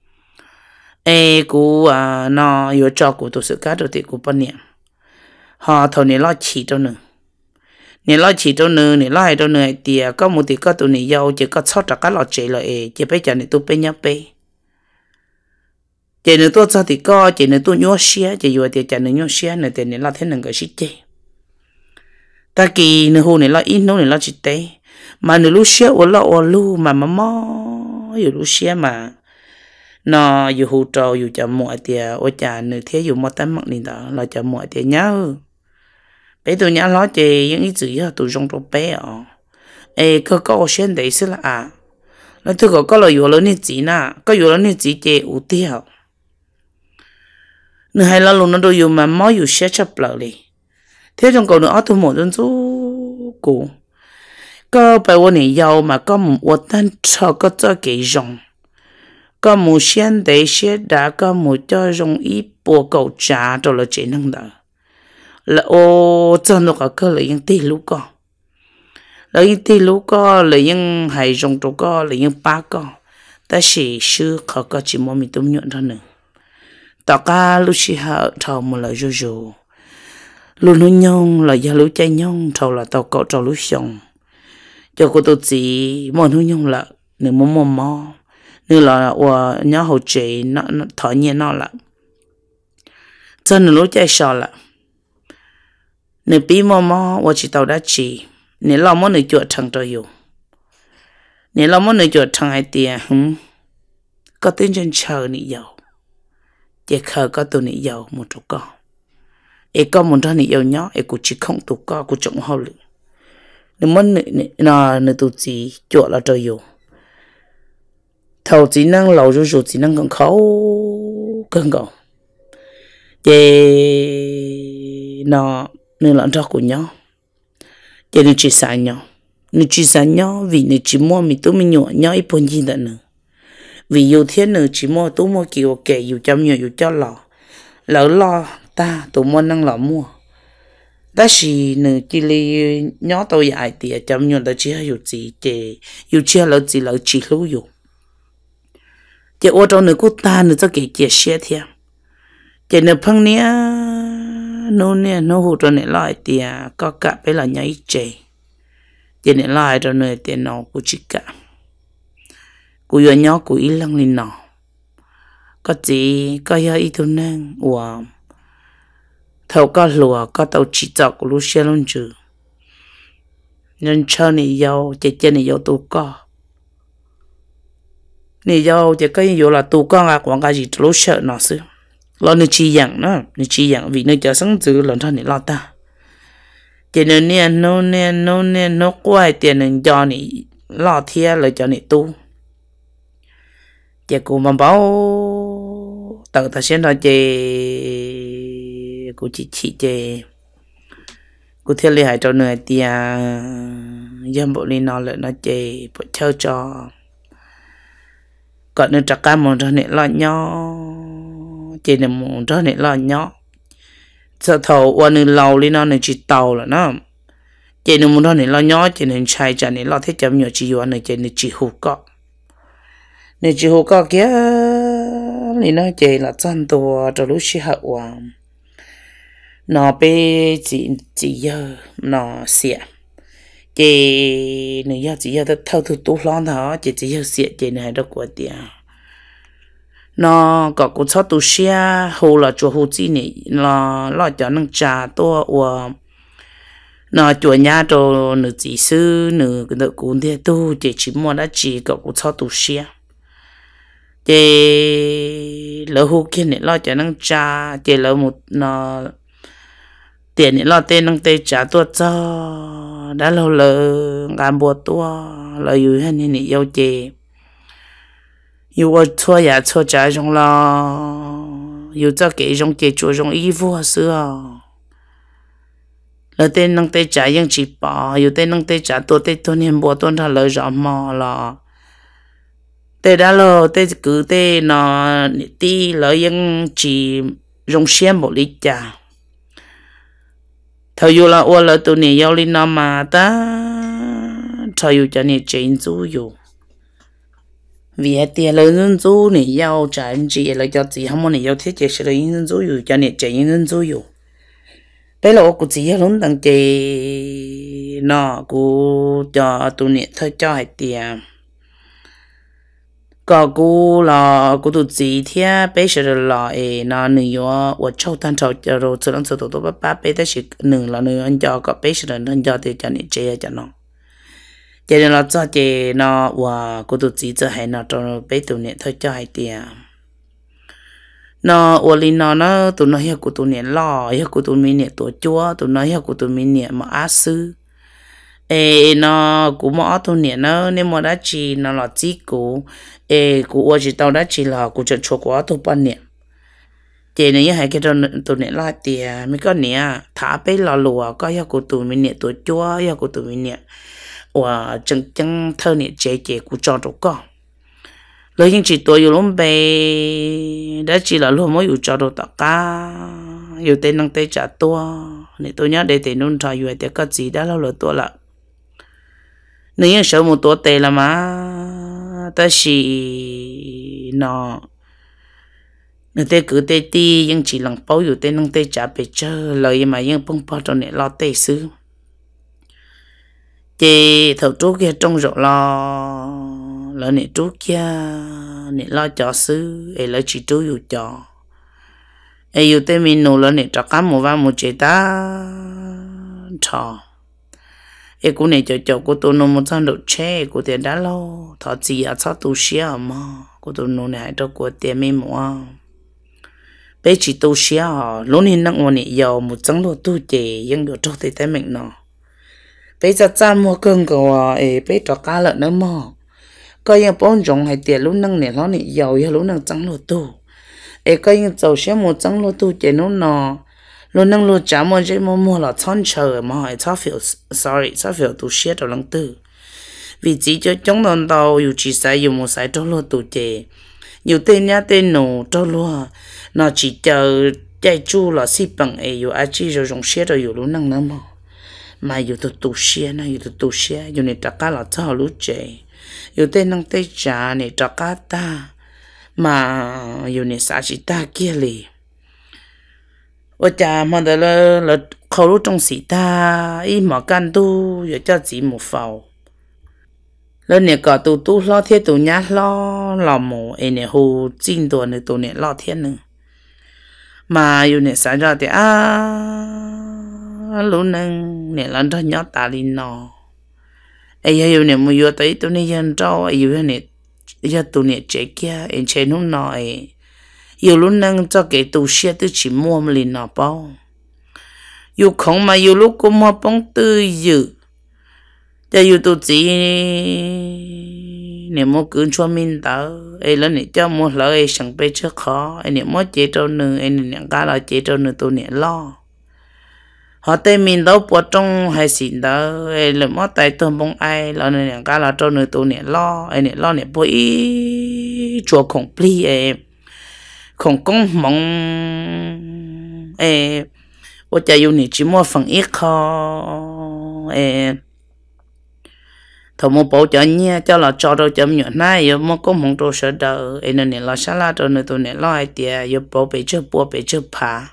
của nó yêu cho của tụ sửa cá đầu tiên của bán nè họ thầu nè lo chỉ cho nữa nè lo chỉ cho nữa nè lo hai cho nữa thì có một thì có tụi nè giàu chỉ có sót cả lo chạy lại chỉ bây giờ nè tụi bây nhá bây chỉ nè tôi cho thì có chỉ nè tôi nhớ xe chỉ vừa thì chỉ nè nhớ xe nè thì nè lo thế nè cái gì chứ ta kỳ nè hồ nè lo ít nô nè lo chỉ té mà nè lúc xe ở lo ở lu mà mòอยู่lúc xe mà nóอยู่hồ trâuอยู่chợ muội thì ở chợ nè thếอยู่mà tắm mặc nè đó là chợ muội thì nhớ bé tôi nhớ nói chị những ý chữ tụi trong đồ bé có xuyên đấy xí là nó tôi có làอยู่lớn như gì nè cóอยู่lớn như gì chị ủ tiêu nửa hai lần luôn nó đôiอยู่mà mớiอยู่xe chấp lại đi thế trong cầu nữa tôi một dân số cụ có bài văn này giàu mà có một ô tan cho có cho cái rong có một xuyên đấy xe đã có một cho rong ít bộ cầu trả rồi là chỉ năng đó là ô chân nó có là những tỷ lũ con là những tỷ lũ con là những hải rong trâu con là những ba con ta chỉ sư họ có chỉ muốn mình tôm nhuận thôi nữa tao ca lúc chỉ họ thầu một lời rồi luôn nuôi nhông là do lũ chay nhông thầu là tao có trâu lũ xong cho cô tôi chỉ muốn nuôi nhông là nữa mò nữa là nhớ hậu chế nó thở nhẹ nó là chân lũ chay sò là nè bí mò và chỉ tàu đã chỉ nè lo mò nè chuột thằng tôi yêu nè lo mò nè chuột thằng hai tiền có tên chân chờ nè giàu chỉ khờ có tụi nè giàu một chỗ con có một thằng nè giàu nhó cũng chỉ không tụi con cũng trông hao lử nè mò nè tụi chỉ chuột là tôi yêu thầu chỉ năng lâu rồi chỉ năng còn khó cân cầu chỉ nó nên là cho của nhau chỉ nên chỉ xài nhau vì nên chỉ mua mình tụi mình nhỏ nhau ít bốn gì đó nữa vì yêu thiên nữa chỉ mua tụi mua kiểu kệ yêu chăm nhiều yêu cho lò lỡ lo ta tụi mua năng lọ mua đó là nữ chỉ li nhỏ tôi dạy thì trong nhau đó chỉ hay gì để yêu chia lỡ gì lỡ chỉ lưu yêu để ở trong nữ cô ta nữ cho cái chia sẻ thêm để nữ phăng nia nó hụt cho nữ lại thì có cả bây là nhảy chơi để nữ lại cho nữ để nó cũng chỉ cả cô yêu nhỏ cô ý lăng lên nó có gì có yêu ý thôi nè wow thầu có lùa có tàu chỉ chọc của lúc xe luôn chứ nên cho này giàu chỉ trên này giàu tụ co này giàu chỉ cái giàu là tụ co quảng cáo gì lúc sợ nó xứ lo nên chi dạng nó nên chi dạng vì nơi chờ sáng dữ lần thôi này lo ta chỉ nên nó quay tiền nên cho này lo thiệt là cho này tu chỉ cũng mà bảo tự ta xem thôi chị cô chị chị cô theo lý hải cho người thì dân bộ liên nó lại nó chị bộ chơi cho còn nên chắc cả một trò này lo nhỏ chị này một trò này lo nhỏ sợ thầu qua nên lâu liên nó này chỉ tàu là nó chị này một trò này lo nhỏ chị này chạy cho này lo thế chậm nhỏ chỉ vào này chị này chỉ hụt cọ này chỉ hụt cọ kia liên nó chị là chân tua cho lúc xí hậu hoàng nó bé chỉ giờ nó xịa chị này giờ chỉ giờ thâu thu tú lon đó chị chỉ giờ xịa chị này đâu có tiền nó có cũng cho tu xia hồ là chỗ hồ chi này lo cho nó trả to và nó chỗ nhà chỗ nữ chỉ sư nữ cái cũng thế tu chị chỉ mua đã chỉ có cũng cho tu xia chị lỡ hồ kia này lo cho nó trả chị lỡ một nó tiền này lo tên năng tê trả tuột cho đã lâu lỡ làm bùa tua lỡ yêu hay nên yêu chị yêu ở chua ya chua trả trong lo yêu cho cái trong chị chua trong y vô xưa lỡ tên năng tê trả những chỉ bỏ yêu tên năng tê trả tuột tê tuần hiền bùa tuần thà lỡ rõ mò lo tê đã lo tê cứ tê nó ti lỡ những chỉ trong xem bộ lý trả thầu yêu là ô là tụi này yêu lên nó mà ta thầu yêu cho này chuyện chú yêu vì hết tiền là nhân chú này yêu trả anh chị là cho chị không muốn này yêu thiết chế sẽ là nhân chú yêu cho này chuyện nhân chú yêu bây giờ cô chỉ luôn đăng ký nó cô cho tụi này thôi cho hết tiền có cô là cô tụi chị thì bây giờ là nó nhiều ở châu Tân Châu cho rồi từ lần sau tụi tôi bắt bây giờ chỉ nửa là nửa anh cho có bây giờ anh cho thì cho nên chơi cho nó cho nên là cho chơi nó và cô tụi chị cho hay nó cho bây tụi này thôi cho hay tiền nó ở bên nó tụi nó hiểu của tụi này lo hiểu của tụi mình này tụi chúa tụi nó hiểu của tụi mình này mà á sư nó cũng mỏ tụi này nó nên mà đã chỉ nó là chỉ của của chỉ tao đã chỉ là của chuyện chùa của tụi bạn nè chị này hay cái tụi này là tiền mấy cái nè thả bé là lùa có hiểu của tụi mình nè tụi chúa hiểu của tụi mình nè và chân thơ nè chị của cho tụi con lời những chị tôi yêu lắm bé đã chỉ là luôn mới yêu cho tụi tất cả yêu tên năng tên trả tua này tôi nhớ để tên nôn trò yêu để có gì đã lâu rồi tua là nếu sợ một tua tệ là mà ta chỉ nó tê cứ tê ti nhưng chỉ lần bao yêu tên năng tên trả về chơi lời mà nhưng bông bao trong này lo tê xứ chị thầu chú kia trong rộng lo lời này chú kia này lo cho xứ ấy lời chỉ chú yêu cho ấy yêu tên mình nô lời này cho cá một vài một chế ta trò ấy cô này cho cô tôi nô một trăm độ che cô tiền đã lâu thọ gì à sao tu xia mà cô tôi nô này cho cô tiền mấy mua bé chỉ tu xia lúc này năng quan này giàu một trăm độ tu chế nhưng được cho thấy mình nó bé cho cha mua cơm của bé cho cá lợn nữa mà coi như bốn种hay tiền lúc năng này nó này giàu ya lúc năng trăm độ tu coi như giàu xia một trăm độ tu chế nó luôn năng luôn trả một cái mua là chọn chờ mà hỏi cho phiếu tu xia đầu lăng tư vì chỉ cho chúng đòn tàu dù chỉ sai dù một sai cho luôn tu chế nhiều tên nhá tên nổ cho luôn nó chỉ chờ chạy chu là xí bằng ấy yêu ai chỉ rồi dùng xe rồi yêu lúc năng nữa mà yêu tụ xe na yêu tụ xe yêu này tất cả là sao lúc chạy yêu tên năng tên trả này tất cả ta mà yêu này sao chỉ ta kia lì ở cha mà đó là khâu lúc trong sĩ ta ý mà can tu yêu cho chỉ một phao lần này có tu lo thiết tu nhát lo làm mồ ấy này hồ chín tuổi này tu này lo thiết nữa mà yêu này xảy ra thì lúc nâng này lần đó nhớ ta đi nọ ấy yêu này mua tới tu này dân trâu yêu này giờ tu này chế kia em chế nó nọ ấy yêu lúc nâng cho cái tu xe tu chỉ mua mà liền nọ bao yêu không mà yêu lúc cũng mua bông tư dự giờ yêu tu chỉ nếu mua cứ cho mình tao ấy lần này cho mua lỡ ấy chẳng biết trước khó ấy nếu mua chế trâu nữa ấy nếu cả là chế trâu nữa tôi nè lo họ tên mình đâu bỏ trong hay xin đâu ấy là mua tay tôi bông ai là nè cả là trâu nữa tôi nè lo ấy nè lo nè bôi chùa khổng pli ấy khổng công mong ấy ở nhà yêu nè chỉ mua phần ít khó ấy thầu một bộ cho nhia cho là cho đâu chấm nhọn này yêu một có mong đồ sợ đỡ ấy nên là sao là đồ này tôi này lo ai tiệt yêu bộ bị chưa phá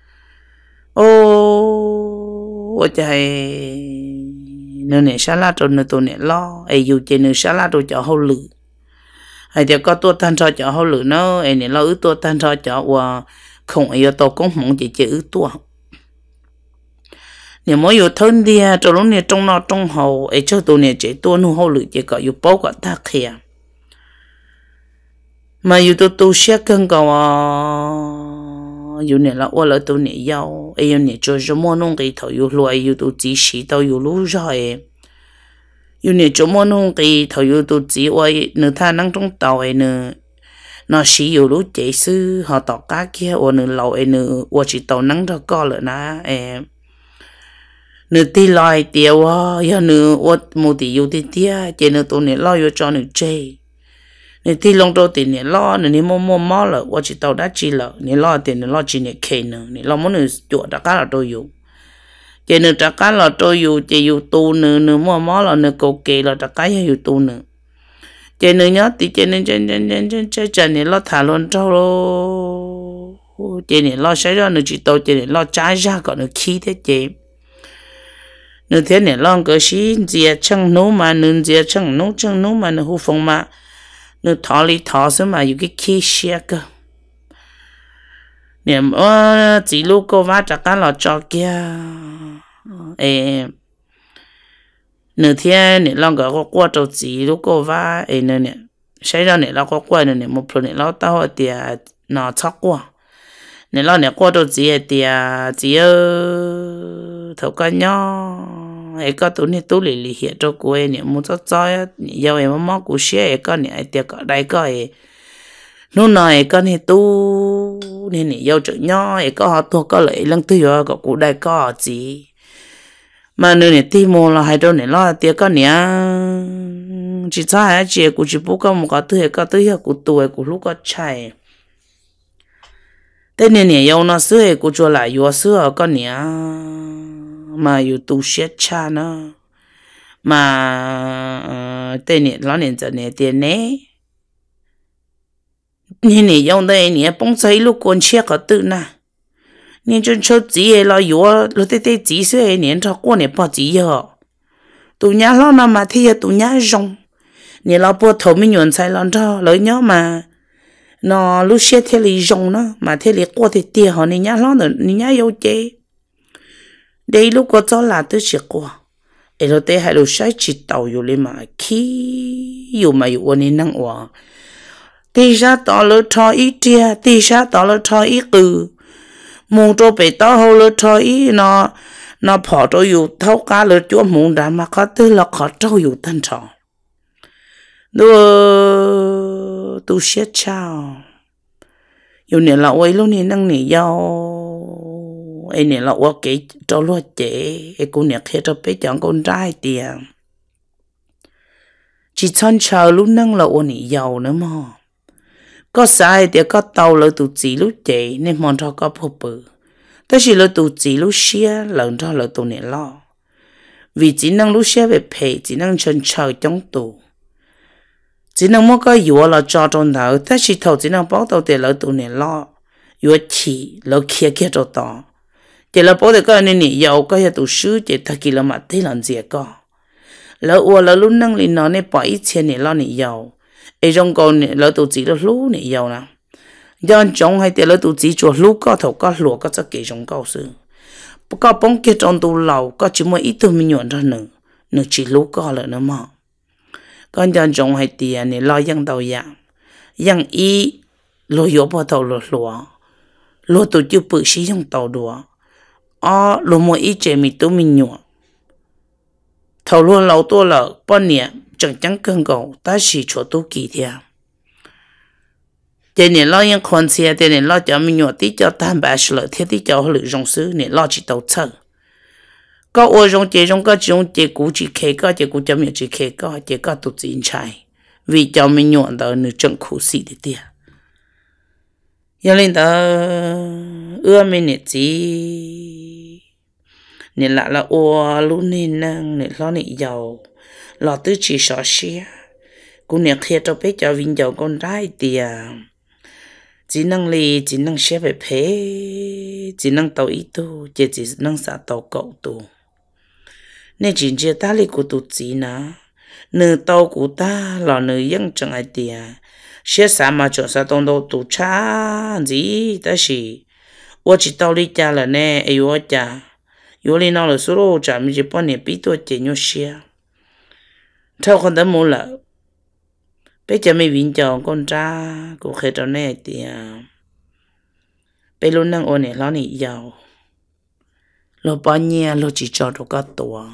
ô chạy nên sao là đồ này tôi này lo ấy yêu chơi nên sao là đồ cho hậu lử hay tiệt có tua tan cho hậu lử nó ấy nên lo ứ tua tan cho và không yêu tôi cũng mong chỉ ứ tua nếu mỗi yêu thân đi cho lúc này trong nó trong hậu ấy cho tôi này chỉ tôi nu hậu lự chỉ có yêu bao cả ta kia mà yêu tôi sẽ cần có yêu này là ô là tôi này yêu ấy yêu này cho mua nông cái thầu yêu loại yêu tôi chỉ xí tao yêu lú rồi yêu này cho mua nông cái thầu yêu tôi chỉ ơi nửa tha năng trong tàu ấy nửa nó xí yêu lú chỉ sư họ tỏ cá kia ô nửa lầu ấy nửa ô chỉ tàu năng cho co lợ na em nửa tí loài tiêu giờ nửa ớt một tí yêu tí tia chỉ nửa tôi nửa lo yêu cho nửa chơi nửa tí long đầu tiền nửa lo nửa mua là ớt chỉ tàu đã chi là nửa lo tiền nửa lo chỉ nửa kề nửa lo muốn nửa chuột đã cá là tôi yêu chỉ nửa đã cá là tôi yêu chỉ yêu tu nửa mua là nửa cầu kề là đã cá yêu tu nửa chỉ nửa nhớ tí chỉ nửa chân nửa lo thả luôn trâu lo chỉ nửa lo xảy ra nửa chỉ tàu chỉ nửa lo trái ra còn nửa khí thế chỉ nếu thế này long cái gì giờ chẳng nấu mà nếu giờ chẳng nấu mà nếu hú phong mà nếu thọ lý thọ xem mà有cái khí xe cơ nếu chỉ lúc cô vác chắc chắn là cho kia nếu thế này long cái có qua trâu chỉ lúc cô vác này xảy ra này là có qua này một phần này là tao thì nó chắc qua này là này qua trâu chỉ thì chỉ thầu cái nhỏ ấy có tụi này tụi lì hiện cho cô ấy niệm muốn cho giờ em mong cô xe có niệm ấy tiệc ở đây có ấy lúc này có này tu nên niệm giờ chữ nhỏ ấy có họ thuộc có lợi lăng tư rồi có cô đây có gì mà nơi này tìm mua là hai đôi này lo tiệc có niệm chỉ cho hai chị cô chỉ bố có một cái thứ hiệu của tuổi của lúc có chạy thế nên này yêu nó xưa cô cho lại yêu xưa có niệm mà yêu tu sửa cha nó mà tên này nó nên giờ này tiền này nên này用的你帮在路关切个的呢你真说几了有了这几岁年超过年不几哟tu nhà lo nào mà thì tu nhà rong你老婆头没人才了着了nhau mà nó lúc xe thế li rong nó mà thế li qua thế tiền họ ni nhà lo nữa ni nhà yêu chế đây lúc có cho là tôi sẽ qua ở đó đây hai lúc sai chỉ tàu yêu lên mà khi yêu mà yêu nên năng hòa thì ra tao lỡ cho ít tia thì ra tao lỡ cho ít từ muốn cho bé tao hậu lỡ cho ít nó bỏ cho yêu thâu cá lỡ chúa muốn đã mà có tư là khó cho yêu thân trọng đưa tôi sẽ chào yêu này là ôi lúc này năng này yêu ấy này là ôi cái cho lo chế ấy cô này khi cho bé chọn con trai tiền chỉ chọn chờ lúc năng là ôi này giàu nữa mà có sai thì có tàu lỡ tụ chỉ lúc chạy nên mòn cho có phô bự tất nhiên lỡ tụ chỉ lúc xia lợn cho lỡ tụ nè lo vì chỉ năng lúc xia về pay chỉ năng chân chờ trong tụ chỉ năng mua cái yếu là cho trong đầu tất nhiên thầu chỉ năng bảo tàu để lỡ tụ nè lo yếu chỉ lỡ kia kia cho tao chỉ là bảo để cái này nè giàu cái tụ sư chỉ thật kỳ là mặt thế làm gì có lỡ ua lỡ lúc năng liền nó nên bỏ ít tiền nè lo nè giàu ấy trong con nè lỡ tụ chỉ là lú nè giàu nè do trong hay tiền lỡ tụ chỉ cho lú có thầu có lúa có chắc kỹ trong cao sư có bóng kia trong tụ lầu có chỉ một ít tụ mình nhuận ra nữa nữa chỉ lú có là nữa mà con do trong hay tiền nè lo yang đầu yang ý lo yếu bao thầu lúa tụ chưa bự xí trong tàu đùa lúa một ít chế mình tụ mình nhuận thầu luôn lâu tua lợ bao nhiêu chẳng chẳng cân cầu ta chỉ cho tu kỳ thiệt để nên lo những con xe để nên lo cho mình nhọ tí cho tam bạc lợi thiết tí cho họ lựa rong sư nên lo chỉ đầu chân có ô rong có rong chế cũ chỉ khe có chế cũ cho mình chỉ khe có chế có tụt chín trái vì cho mình nhọ đó nửa chân khổ sĩ để tiệt giờ lên đó ưa mình nè chỉ nên là ô luôn nên năng nên lo nên giàu lọ tư chỉ sợ xia cô nè kia cho bé cho vinh giàu con trai thì chỉ năng lì chỉ năng xếp về phê chỉ năng tàu ít tu chỉ năng xả tàu cậu tu nên chỉ chia ta lì của tu chỉ na nửa tàu của ta là nửa dân chẳng ai tiền xếp xả mà chọn xả tông đâu tu cha gì ta chỉ tôi chỉ tàu đi cha là nè ai tôi cha tôi đi nào là số đồ cha mình chỉ bao nhiêu biết tôi chỉ nhau xia theo con đã mua là bây giờ mình vinh chồng con ra cũng khởi đầu này thì bây luôn năng ôn này lo này giàu lo bao nhiêu lo chỉ cho được các tổ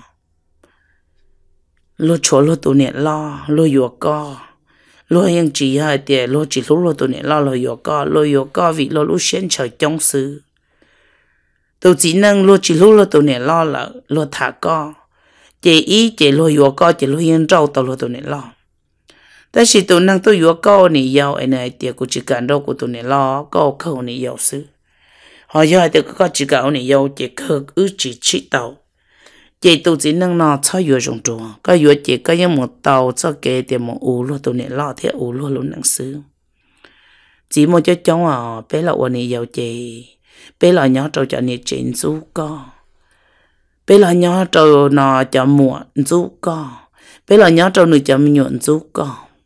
lo chỗ lo tụi này lo lo vừa co lo yang chỉ hai tiền lo chỉ lúc lo tụi này lo vừa co vì lo lúc xuyên trời trong xứ tụi chỉ năng lo chỉ lúc lo tụi này lo là lo thả co chị ý chị lo vừa co chị lo yên trâu tao lo tụi này loแต่สิตัวนั่งตัวอยู่ก็นี่ยาวไอ้เนี่ยเดี๋ยวกูจะการเรากูตัวเนี่ยล้อก็เขานี่ยาวซื้อหอยเดี๋ยวก็จะการนี่ยาวจะเขาจีชิเตาจีตัวจีนั่งนอนชอบอยู่ตรงตัวก็อยู่จีก็ยังหมดเตาจะเกเดี๋ยวหมดอูรัวตัวเนี่ยล้อเที่ยวอูรัวลุ้นหนังซื้อจีหมดจะจ้องไปละวันนี้ยาวจีไปละย้อนเราจะเนี่ยจีนสู้ก็ไปละย้อนเรานอจะหมวดสู้ก็ไปละย้อนเราหนึ่งจะมีหยวนสู้ก็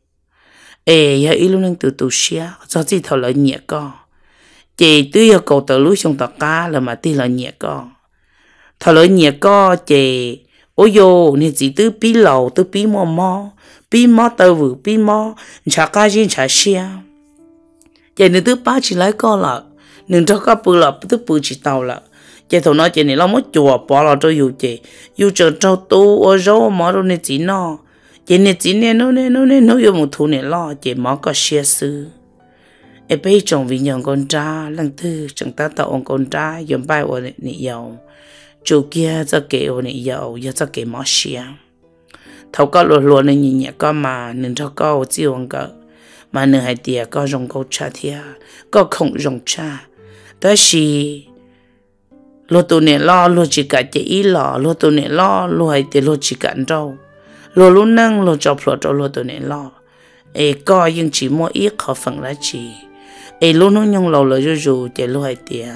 giờ ít lúc năng từ tù xia cho chị thầu lợi nhẹ co chị tưới yêu cầu từ lúc trong tàu cá là mà ti lợi nhẹ co thầu lợi nhẹ co chị ôi yo nên chỉ tưới bí lầu tưới bí mò tàu vừa bí mò chả cá gì chả xia chị nên tưới ba chỉ lấy co là nên cho các bự là tưới bự chỉ tàu là chị thầu nói chị này lo mất chùa bỏ là cho yêu chị yêu chờ trâu tu ở rau mỏ đâu nên chỉ nó chị này chỉ nên nó yêu một thú này lo chị mỏ có xe sư em bây chồng vì nhận con trai lần thứ chẳng ta tạo ông con trai dùng bài ở này giàu chủ kia cho kể ở này giàu giờ cho kể mỏ xe thầu có luôn này nhìn nhẹ có mà nên cho có chỉ ông cỡ mà nên hai tia có dùng câu trả thia có không dùng trả đó là lo tụ này lo chỉ cả chị ý lo tụ này lo hai tia lo chỉ cả đâu lo luôn năng lo chọc lo tụi này lo coi nhưng chỉ mua ít khó phần là chỉ luôn nó nhung lâu rồi để lo hay tiền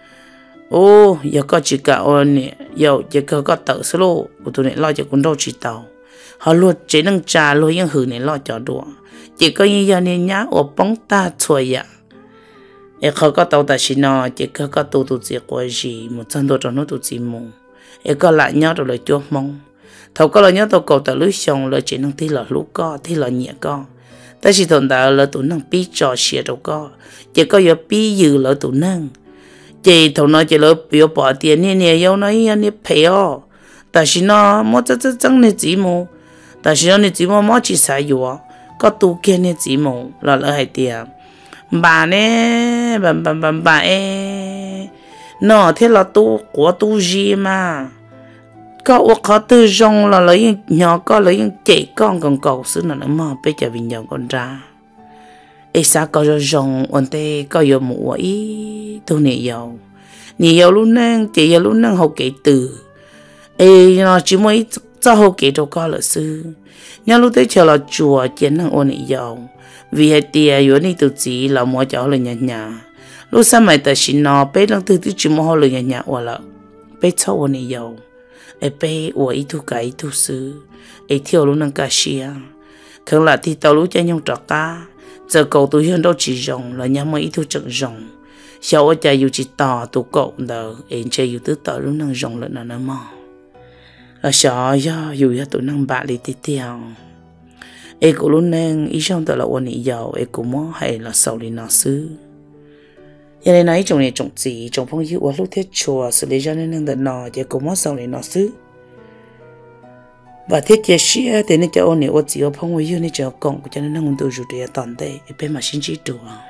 giờ có chỉ cả nè giờ chỉ có tự số của tụi này lo cho cũng đâu chỉ tàu họ luôn chỉ năng trả lo những hử này lo cho đùa chỉ có như giờ này nhá bóng ta xuôi ạ họ có tàu ta chỉ nó chỉ có tụ chỉ có gì một trăm đô cho nó tụ chỉ mù có lại nhau rồi cho mong thầu có là nhớ tàu cầu tại lưới sông là chỉ năng thi là lú co thi là nhẹ co ta chỉ tồn tại là tụi năng pi trò xịa đâu co chỉ có giờ pi dư là tụi năng chỉ thầu nói chỉ là biểu bỏ tiền nè nè yêu nói nè phải ta chỉ nó mất chắc nè chỉ mù ta chỉ nó nè chỉ mù mất chỉ xài dùa có tu kia nè chỉ mù là hai tiền bà nè bà nó thế là tu của tu gì mà có ô khó tư rong là lấy nhỏ có lấy chị con còn cầu xứ nào nữa mà bây giờ vì nhau con ra ấy sao có rồi rong ổn tê có yêu mũ ấy tôi nè yêu luôn nè chỉ yêu luôn nè học kỹ từ ấy nó chỉ mới cho học kỹ đâu có là sư nhà lúc tới chờ là chùa chiến năng ôn yêu vì hệ tia yêu này tự chỉ là mua cháu là nhà lúc sau mày ta xin nó bé đang từ từ chỉ mua là nhà hoặc là bé cháu ôn yêu ấy bé ủa ít thu cái thu sư ấy thiếu luôn năng cả xia không là thì tao lúc cho nhau trọ cá giờ cậu tôi hiện đâu chỉ rồng là nhà mấy thu chừng rồng sau ở cha yêu chỉ tỏ tụ cậu đâu em chơi yêu tứ tỏ lúc năng rồng lên là mò là sợ do yêu ya tụi năng bạ đi tiếp theo em cũng lúc năng ý trong tờ là ôn ý giàu em cũng mò hay là sau đi nó xứ giờ này nói trong này trồng gì trồng phong yêu ở lúc thiết chùa xử lý cho nên năng tờ nọ thì cũng mò sau đi nó xứ và thiết kế xía thì nên cho ôn này ôn gì ở phong yêu nên cho cộng cho nên năng muốn tự chủ để tận đây bên mà xin chỉ đồ